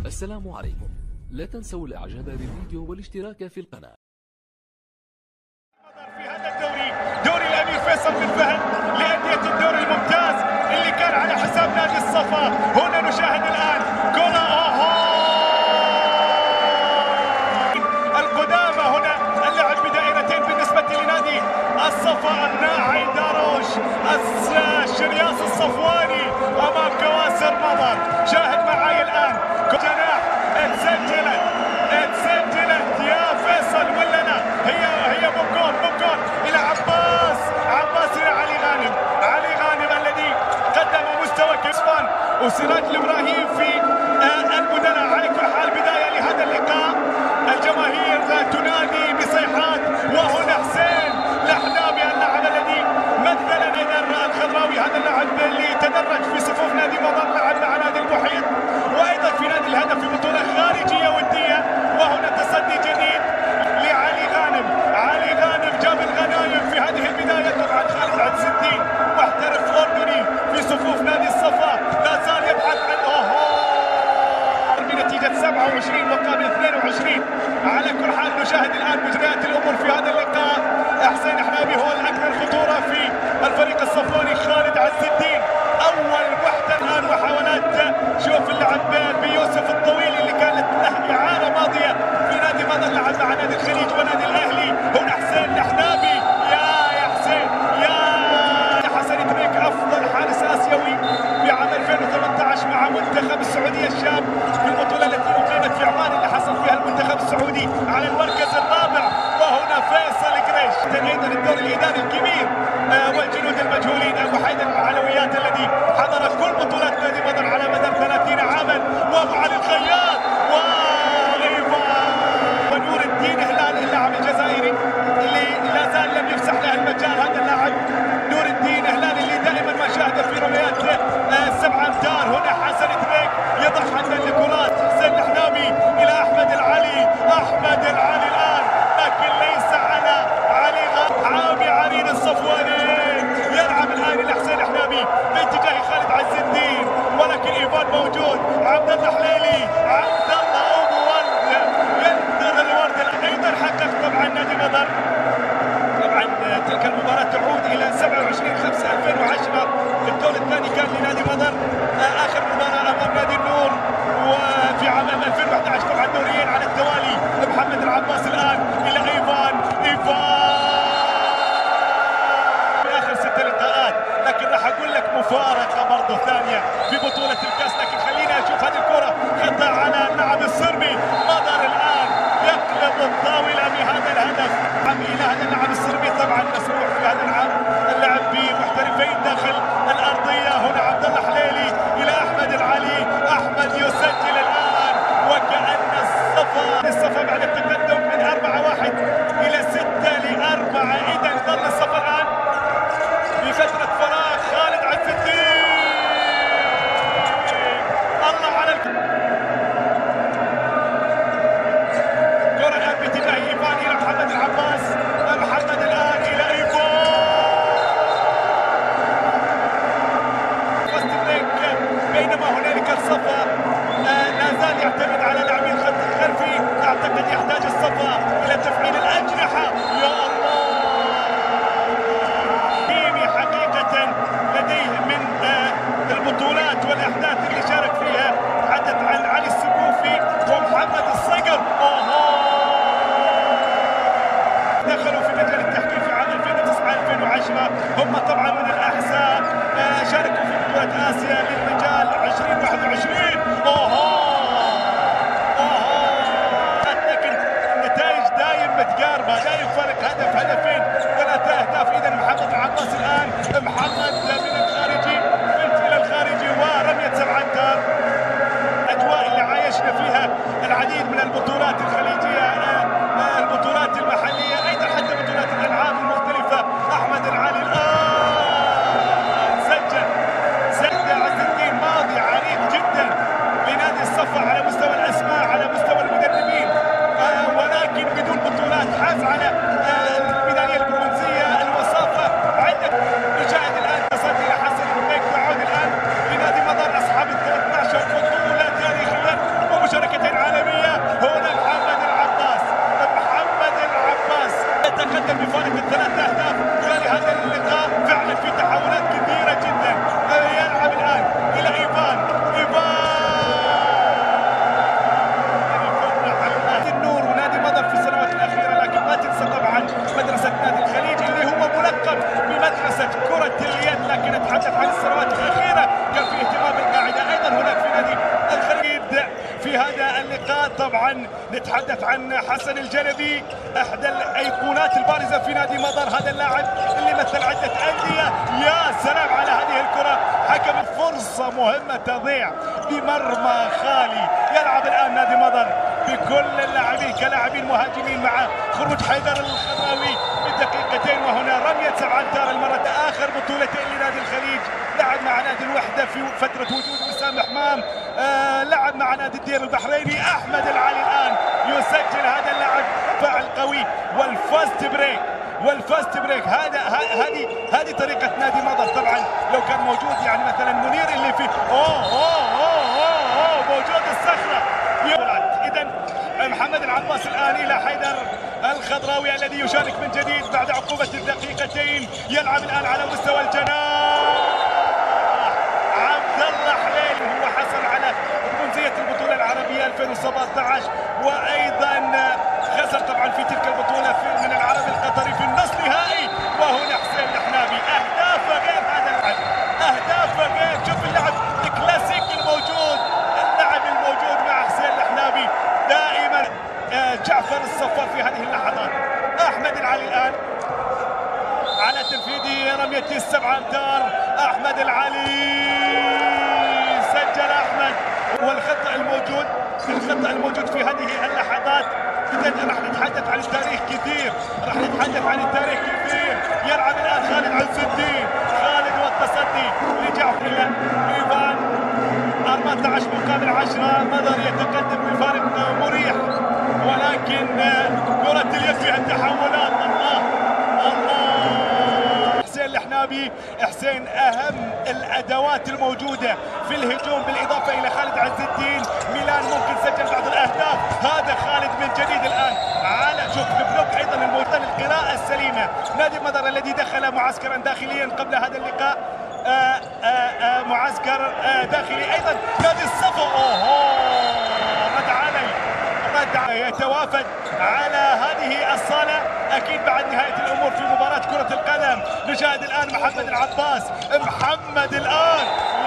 السلام عليكم. لا تنسوا الاعجاب بالفيديو والاشتراك في القناة. في هذا الدوري دوري الامير فيصل بن فهد لانديه الدوري الممتاز اللي كان على حساب نادي الصفا. هنا نشاهد الان كرة القدامى، هنا اللعب بدائرتين بالنسبه لنادي الصفا. الناعي داروش الشرياص الصفواني امام كواسر مضر. شاهد معي الان جناح اتسجلت يا فيصل ولا لا؟ هي بوكون الى عباس الى علي غانم الذي قدم مستوى كسبان وسراج الابراهيم في البدلاء. على كل حال بدايه لهذا اللقاء، الجماهير تنادي بصيحات. وهنا حسين الحنابي اللاعب الذي مثل ايضا الخضراوي، هذا اللاعب اللي تدرج في صفوف نادي مضر، لعب مع نادي المحيط وايضا في نادي الهدف في بطوله خارجيه وديه. وهنا تصدي جديد لعلي غانم جاب الغنايم في هذه البدايه. طبعا خالد عز الدين محترف اردني في صفوف نادي الصفا لا زال يبحث عن بنتيجه 27 مقابل 22. على كل حال نشاهد الان مجريات الامور في هذا اللقاء. حسين حنابي هو الاكثر خطوره في الفريق الصفواني. خالد عز الدين اول وحده الان، محاولات شوف اللعب بيوسف الطويل اللي كانت له اعاره ماضيه في نادي مضر، لعب مع نادي الخليج ونادي الاهلي. هنا حسين الحنابي يا حسين يا حسن تريك، افضل حارس اسيوي في عام 2018 مع منتخب السعوديه الشاب في البطوله التي اقيمت في عمان اللي حصل فيها المنتخب السعودي على المركز الرابع. وهنا فيصل قريش ايضا الدور الاداري الكبير والجنود المجهولين ابو حيدر العلويات الذي حضر كل بطولات نادي مضر على مدار 30 عاما. وابو علي الخياط ونور الدين هلال اللاعب الجزائري اللي لا زال لم يفسح له المجال. هذا اللاعب نور الدين هلال اللي دائما ما شاهد في رميات 7 امتار. هنا حسن تريك يضع حدا الكرات. حسين الحنابي الى احمد العلي الان، لكن ليس على علي عامي عرين الصفواني. يلعب الان الى حسين الحنابي باتجاه خالد عز الدين، ولكن ايفان موجود. عبد الله حليلي، عبد الله ابو ورد ينتظر الورد. ايضا حقق طبعا نادي مضر. طبعا تلك المباراه تعود الى 27/5/2010. في الدور الثاني كان لنادي مضر اخر مباراه امام نادي النور، وفي عام 2011 طبعا دوريين على التوالي. محمد العباس الان الى ايفان في اخر 6 لقاءات. لكن راح اقول لك مفارقه برضه ثانيه في بطوله الكاس. لكن خلينا اشوف هذه الكره خطا على اللاعب الصربي. مضر الان يقلب الطاوله بهذا الهدف الى هذا اللاعب الصربي. طبعا مسموح في هذا اللعب بمحترفين داخل الارضيه. هنا عبد الله حليلي الى احمد العلي، احمد يسجل الان وكأن الصفا بعد التقدم من 4-1 الى 6-4. اذا ظل الصفا الان في فتره فراغ. خالد عز الدين الله على كرة الان باتجاه ايفان الى محمد العباس. محمد الان الى ايفان بينما هنالك الصفا لا زال يعتمد على لاعبين الخط الخلفي. اعتقد يحتاج الصفا الى تفعيل الاجنحه. يا الله، كيمي حقيقه لديه من البطولات والاحداث اللي شارك فيها. تحدث عن علي السقوفي ومحمد الصقر. دخلوا في مجال التحكيم في عام 2009-2010. هم طبعا من الاحساء شاركوا في بطولة اسيا للرجال 2021. لكن النتائج دايم متقاربه، دايم فرق هدف هدفين 3 اهداف. اذا محمد العباس الان محمد من الخارجي بنت الى الخارجي ورميه 7 امتار. الاجواء اللي عايشنا فيها العديد من البطولات الخليجيه، البطولات المحليه، ايضا حتى بطولات الالعاب المختلفه. احمد العلي الان سجل عز الدين. ماضي عريض جدا لنادي الصفا على مستوى الاسماء، على مستوى المدربين، ولكن بدون بطولات. حاز على الميداليه البرونزيه، الوصافه. عندك نشاهد الان تصدي لحسن البيك. تعود الان لنادي مضر اصحاب ال 13 بطوله تاريخيا ومشاركه في هذا اللقاء. طبعا نتحدث عن حسن الجلبي، احدى الايقونات البارزه في نادي مضر، هذا اللاعب اللي مثل عده انديه. يا سلام على هذه الكره، حكم فرصه مهمه تضيع بمرمى خالي. يلعب الان نادي مضر بكل اللاعبين كلاعبين مهاجمين مع خروج حيدر الخضراوي بدقيقتين، وهنا رميه 7 امتار المره اخر بطولتين لنادي الخليج. لعب مع نادي الوحده في فتره وجود وسام حمام، لعب مع نادي الدير البحريني. احمد العلي الان يسجل هذا اللاعب فاعل قوي، والفاست بريك هذه طريقه نادي مضر. طبعا لو كان موجود يعني مثلا منير اللي فيه موجود الصخره. اذا محمد العباس الان الى حيدر الخضراوي الذي يشارك من جديد بعد عقوبه الدقيقتين. يلعب الان على مستوى الجناح. عبد الله حليل هو حصل على برونزيه البطوله العربيه 2017، وايضا خسر طبعا في تلك البطوله من العرب القطري في النصف نهائي. وهنا حسين الحنابي اهدافه غير هذا اللاعب، اهدافه غير. شوف اللعب الكلاسيك الموجود، اللعب الموجود مع حسين الحنابي دائما. جعفر الصفار في هذه اللحظات. احمد العلي الان على تنفيذ رمية 7 امتار. احمد العلي سجل احمد. والخطأ الموجود في هذه اللحظات. اذا راح نتحدث عن التاريخ كثير، يلعب الان خالد عز الدين، خالد والتصدي لجعفر ايفان. 14 مقابل 10. مضر يتقدم بفارق مريح، ولكن كرة اليد فيها التحولات. الله حسين الحنابي. حسين اهم الادوات الموجوده في الهجوم بالاضافه الى خالد عز الدين. ميلان ممكن سجل بعض الاهداف. هذا خالد من جديد الان على شوف البلوك ايضا الموجود. القراءه السليمه. نادي مضر الذي دخل معسكرا داخليا قبل هذا اللقاء، معسكر داخلي ايضا. نادي الصفا رد علي يتوافد على هذه الصاله اكيد بعد نهايه الامور في مباراه كره القدم. نشاهد الان محمد العباس. محمد الان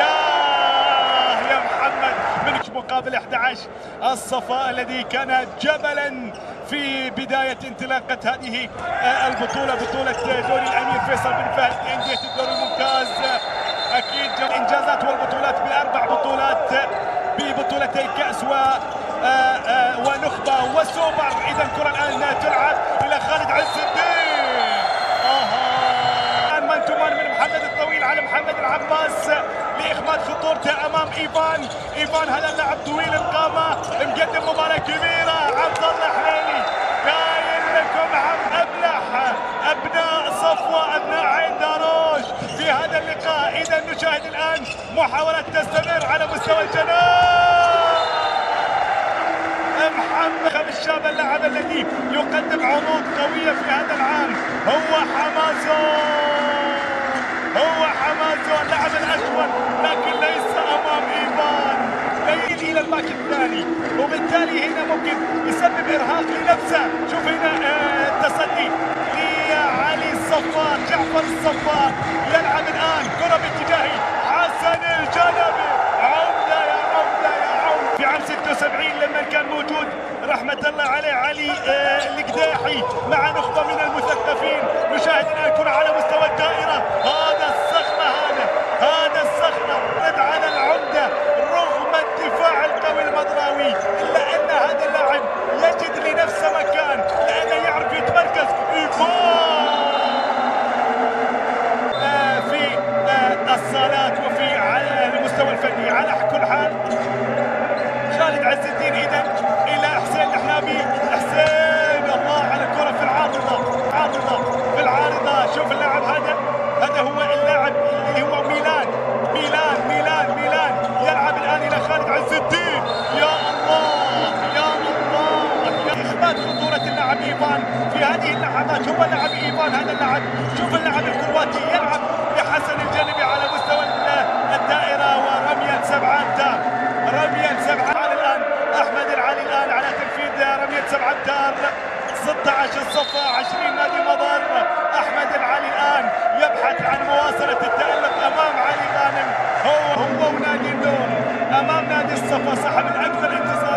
يا محمد من مقابل 11. الصفا الذي كان جبلا في بدايه انطلاقه هذه البطوله، بطوله دوري الامير فيصل بن فهد لانديه الدوري الممتاز. اكيد الانجازات والبطولات ب4 بطولات، ببطولتي كاس ونخبه وسوبر. اذا الكره الان تلعب الى خالد عز الدين. مان تو مان من محمد الطويل على محمد العباس لاخماد خطورته امام ايفان. هذا اللاعب طويل القامه مقدم مباراه كبيره. عبد الله حليلي قايل لكم ابناء صفوه، ابناء عين داروش في هذا اللقاء. اذا نشاهد الان محاولات تستمر على مستوى الجناح. محمد الشاب اللاعب الذي يقدم عروض قويه في هذا العام هو حمازون اللاعب الاشول، لكن ليس امام ايفان. يميل الى الباك الثاني، وبالتالي هنا ممكن يسبب ارهاق لنفسه. شوف هنا التصدي لعلي الصفار، جعفر الصفار. يلعب الان كره باتجاه حسن الجلبي. عودة في عام 76 لما كان موجود رحمة الله عليه علي القداحي مع نخبة من المثقفين. نشاهد الآن كرة على مستوى الدائرة. هذا الصخرة رد على العمدة رغم الدفاع القوي المضراوي، إلا أن هذا اللاعب يجد لنفسه مكان لأنه يعرف يتمركز. في الصالات وفي على المستوى الفني. على كل حال خالد عز الدين اذا الى حسين الحنابي. حسين الله على الكره في العارضه. شوف اللاعب هذا هو اللاعب اللي هو ميلان. يلعب الان الى خالد عز الدين. يا الله اخماد خطوره اللاعب ايفان في هذه اللحظات. هو لاعب ايفان هذا اللاعب. شوف اللاعب الكرواتي يلعب لحسن الجلبي على مستوى الدائره ورميه 7 امتار. الان احمد العلي الان على تنفيذ رميه 7 امتار. 16 الصفا 20 نادي مضر. احمد العلي الان يبحث عن مواصله التالق امام علي غانم. هو ونادي النور امام نادي الصفا صاحب الاكثر انتصار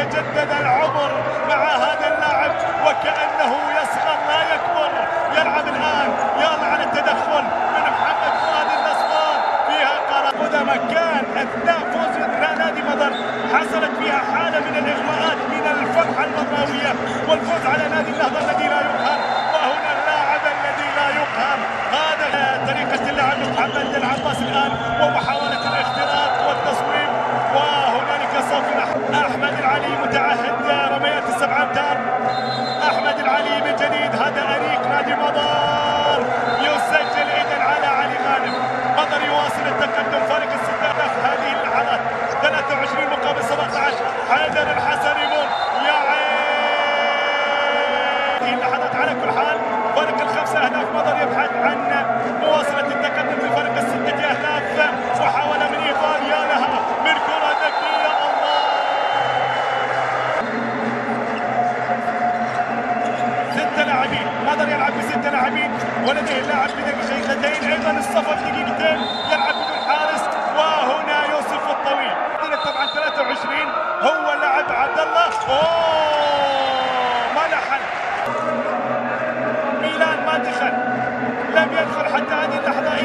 يتجدد العمر مع هذا اللاعب وكأنه يصغر لا يكبر. يلعب الآن، يلا على التدخل من محمد فؤاد النصار، فيها قرار هدى مكان أثناء فوز نادي مضر، حصلت فيها حالة من الإغماءات من الفرحة المضراوية والفوز على نادي النهضة الذي لا يقهر. وهنا اللاعب الذي لا يقهر، هذا طريقة اللعب محمد العباس الآن ومحاولة الاختراق والتصويب. وهنالك صف أحمد العلي متعهد رميات ال7 أمتار. أحمد العلي من جديد، هذا أريك نادي مضر، يسجل إذن على علي غانم. مضر يواصل التقدم، فارق ال6 أهداف هذه اللحظات، 23 مقابل 17. حيدر الحسن يمر، يا عين هذه اللحظات. على كل حال فارق ال5 أهداف، مضر يبحث عن مواصلة التقدم بفارق ال6 أهداف. محاولة من إيفان، يا لها من كرة ذكية، الله. 6 لاعبين، مضر يلعب ب6 لاعبين ولديه اللاعب بدقيقتين، ايضا الصفر دقيقتين، يلعب بدون حارس. وهنا يوسف الطويل طبعا 23 هو لاعب عبد الله. ما لحن ميلان، ما دخل، لم يدخل حتى هذه اللحظة.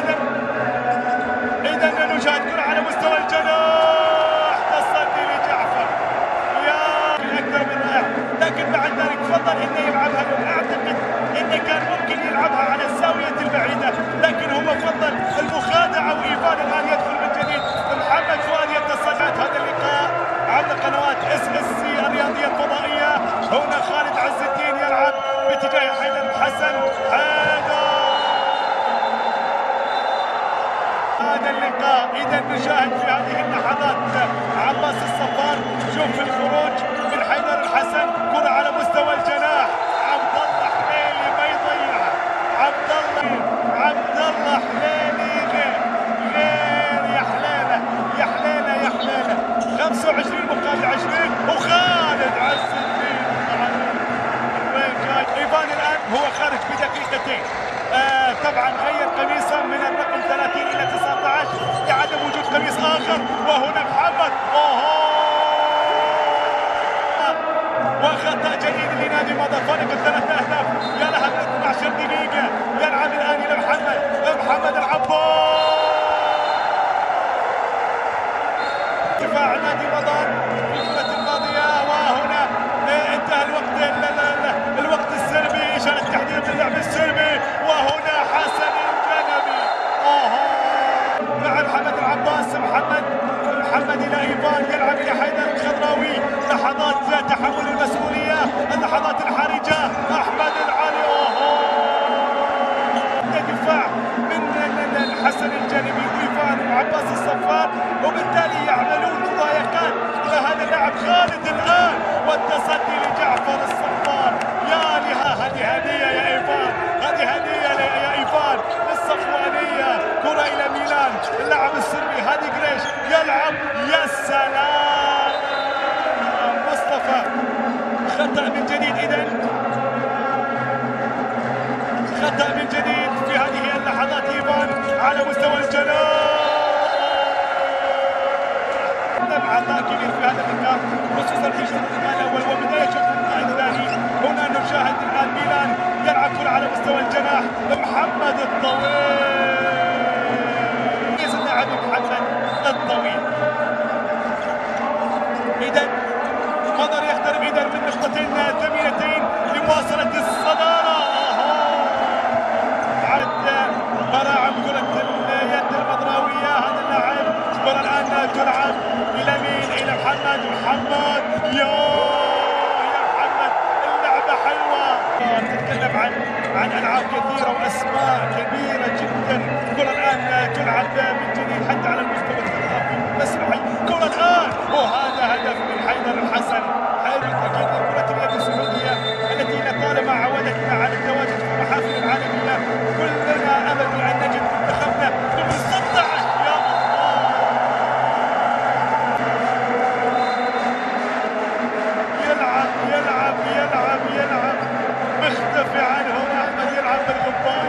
إذا نشاهد كرة على مستوى الجناح، تصدي لجعفر، يا أكثر من رائع. لكن بعد ذلك فضل إنه يلعبها، أعتقد إنه كان ممكن يلعبها على الزاوية البعيدة، لكن هو فضل المخادعة. وإيفان الآن يدخل من جديد، محمد فؤاد يتصدى هذا اللقاء عبر قنوات SSC الرياضية الفضائية. هنا خالد عز الدين يلعب باتجاه حيدر الحسن. هذا اللقاء إذا نشاهد في هذه اللحظات عباس الصفار. شوف الخروج من حيدر الحسن، كرة على مستوى الجناح، عبد الله حليلي ما يضيعها. عبد الله حليلي غير، يا حليله يا حليله يا حليله. 25 مقابل 20، وخالد عز الدين وين جاي. ايفان الان هو خارج بدقيقتين، طبعا غير قميصه من الرقم 30 الى 19 لعدم وجود قميص اخر. وهنا محمد، وخطأ جديد لنادي مضر، فارق ال3 أهداف. يا لها 12 دقيقة، يلعب الآن إلى محمد العباس. دفاع نادي مضر في الكرة الماضية، وهنا انتهى الوقت السلبي، إشارة تحذير باللعب السلبي. وهنا حسن الجنبي مع محمد العباس. محمد إلى إيفان، يلعب إلى حيدر الخضراوي. لحظات تحمل المسؤولية، اللحظات الحرجة. أحمد العلي، دفاع من حسن الجنبي وإيفان وعباس الصفار، وبالتالي يعملون مضايقات إلى هذا اللاعب خالد الآن. والتصدي لجعفر الصفار، يا لها هذه هدية يا إيفان، هذه هدية يا إيفان للصفوانية. كرة إلى ميلان، اللاعب السربي هادي قريش يلعب، يا سلام. مصطفى خطأ من جديد، خطأ من جديد في هذه اللحظات. إيفان على مستوى الجناح، عطاء كبير في هذا اللقاء، خصوصا في الشوط الاول وبدايه الشوط الثاني. هنا نشاهد الان ميلان يلعب كره على مستوى الجناح، محمد الطويل، اللاعب محمد الطويل. اذا مضر يقترب اذا من نقطتين ثمينتين لمواصله الصداره. عد براعم كره اليد المضراويه، هذا اللاعب. كره الان تلعب إلى مين؟ إلى محمد. يا محمد، اللعبة حلوة. تتكلم عن ألعاب كثيرة وأسماء كبيرة جدا. كرة الآن تلعب من جديد حتى على المستوى الثقافي مسرحي. كرة الآن، وهذا هدف من حيدر الحسن. حيدر أكيد كرة اليد السعودية التي لطالما عودتنا على التواجد في المحافل العالمية. كلنا أمل بأن نجد منتخبنا ضمن 16. يا يلعب مختفي عنهم أحمد، يلعب بالغبار.